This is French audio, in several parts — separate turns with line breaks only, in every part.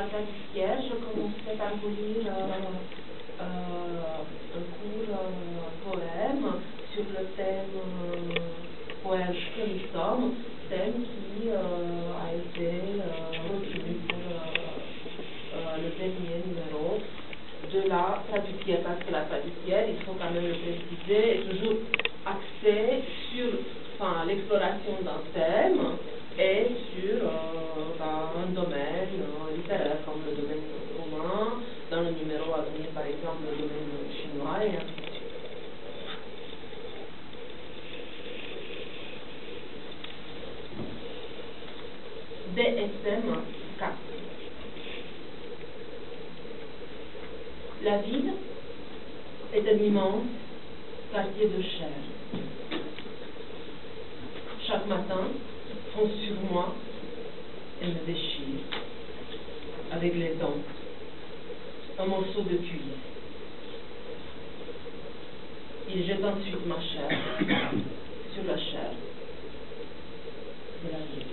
la pâtissière, je commençais par vous lire un court poème sur le thème poème que nous sommes, thème qui a été retenu pour le dernier numéro de la pâtissière, parce que la pâtissière, il faut quand même le préciser, est toujours axée sur l'exploration d'un thème et sur un domaine littéraire comme le domaine romain, dans le numéro à venir par exemple le domaine chinois et ainsi de suite. DSM 4. La ville est un immense quartier de chair. Chaque matin, fonce sur moi et me déchire, avec les dents, un morceau de cuir. Il jette ensuite ma chair sur la chair de la ville.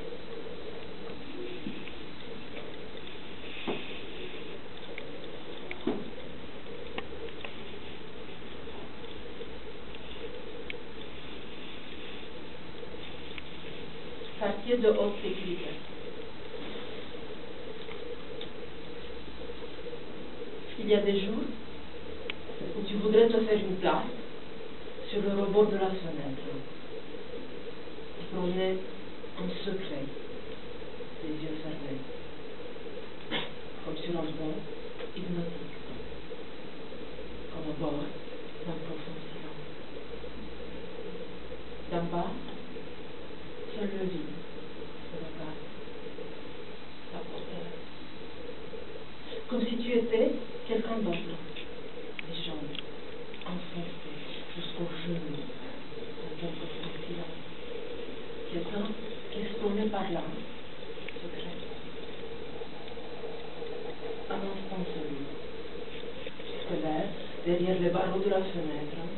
Quartier de haute sécurité. Il y a des jours où tu voudrais te faire une place sur le rebord de la fenêtre, promener en secret, les yeux fermés, comme sur un bord hypnotique, comme au bord d'un profond silence. D'en bas, seul le vide, le regard, la portée. Comme si tu étais quelqu'un d'autre, les jambes enfoncées jusqu'au genou, dans un profond silence. Quelqu'un qui exprimait par là, secret. Un instant seul, tu te lèves derrière les barreaux de la fenêtre,